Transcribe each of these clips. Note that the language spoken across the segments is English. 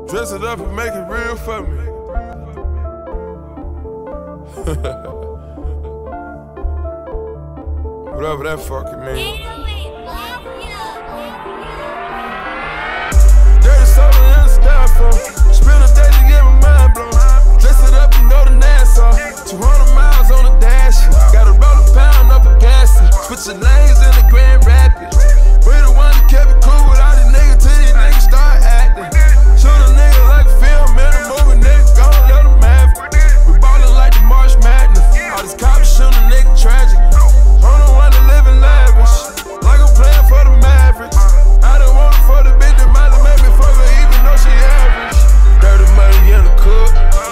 Dress it up and make it real for me. Whatever that fucking means. Dirty soda in the styrofoam. Spend a day to get my mind blown. Dress it up and go to Nassau. 200 miles on the dash. Gotta roll a pound up a gas. Switch your lanes in the Grand Rapids. We the one that kept it cool with all these niggas till these niggas start acting. Shoot a nigga like a film in a movie, nigga gon' let them have it. We ballin' like the March Madness. All these cops shootin' a nigga tragic. I'm the one that live in lavish, like I'm playin' for the Mavericks. I done want it for the bitch that might have made me fuck her even though she average. Dirty money in the cook,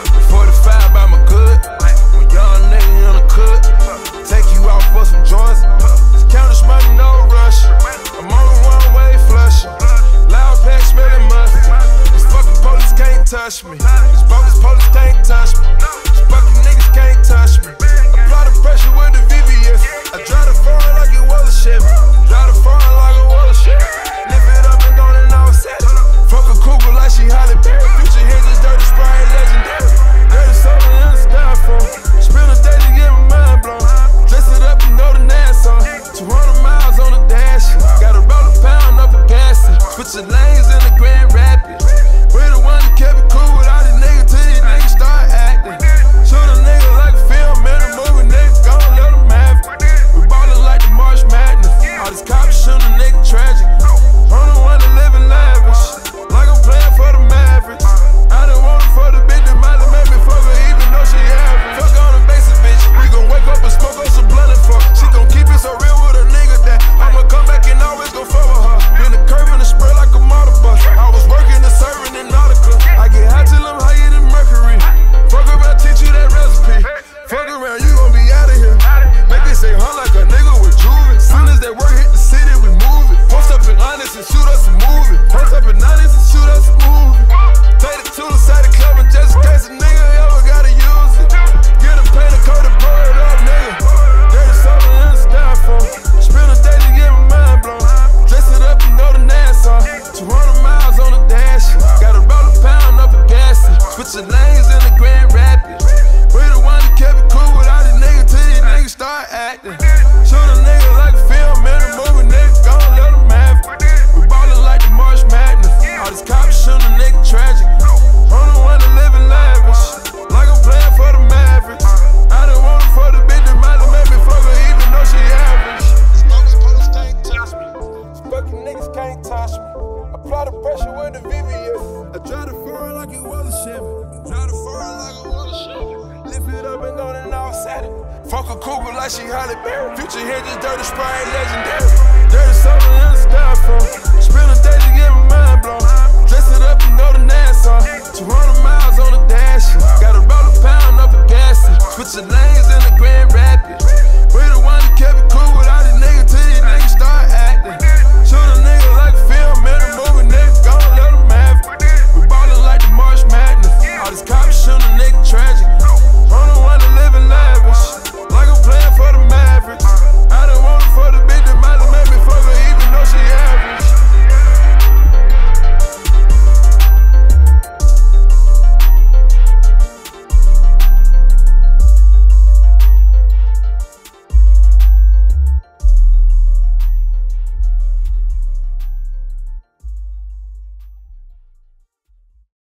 45 by my good. When young nigga in the cook, take you out for some joints. Count this money, no rush. I'm on the one-way flush. Loud pack smelling mustard. These fucking police can't touch me. These bogus police can't touch me. These fucking niggas can't touch me. Apply the pressure with the VVS. I drive the foreign like it was a Chevy. Drive the foreign like it was a Chevy. Lift it up and gone and all set it. Fuck a cougar like she Halle Berry. Future hinges, dirty Sprite, legendary. Dirty soda in the styrofoam. Spend a day to get my mind blown. Dress it up and go to Nassau. 200 miles on the dash. Gotta roll a pound up a gas. Switch your lanes in the Grand Rapids. We the one that kept it cool with all these niggas till these niggas start acting. Shoot a nigga like a film in a movie, nigga gon' let them have it. We ballin' like the March Madness. All these cops shootin' a nigga tragic. I'm the one that live in lavish, like I'm playin' for the Mavericks. I done want it for the bitch that might have made me fuck her even though she average. Fuck on the basic bitch, we gon' wake up and smoke up some blunt and fuck. She gon' keep it so real with a nigga that I'ma come back and always gon' fuck with her. Been the curve and the spray like a motor bus. I was working and serving in Nautica. I get high till I'm higher than Mercury. Fuck around, teach you that recipe. Fuck around, you gon' be out of here. Make it say huh like a nigga with juvie. Soon as that work hit the city, we move it. Post up in Honest and shoot us a movie. Post up in Honest and shoot us a movie. Take it to the side of the club and just in case a nigga ever gotta use it. Get a paint, a coat, and pour it up, nigga. Dirty soda in the styrofoam. Spend a day to get my mind blown. Dress it up and go to Nassau. 200 miles on the dash. Gotta roll a pound up a gas. Switch your lanes in the Grand Rapids. We the one that kept it cool with all these niggas till these niggas start acting. Shoot a nigga like a film in a movie, nigga gon' let them have it. We ballin' like the March Madness. All these cops shootin' a nigga tragic. I'm the one that live in lavish, like I'm playin' for the Mavericks. I done want it for the bitch that might have made me fuck her even though she average. These bogus police can't touch me. These fucking niggas can't touch me. Apply the pressure with the VVS. I drive the foreign like it was a Chevy. Drive the foreign like it was a Chevy. Lift it up and go and all set it. Fuck a cougar like she Halle Berry. Future hinges, dirty Sprite, legendary.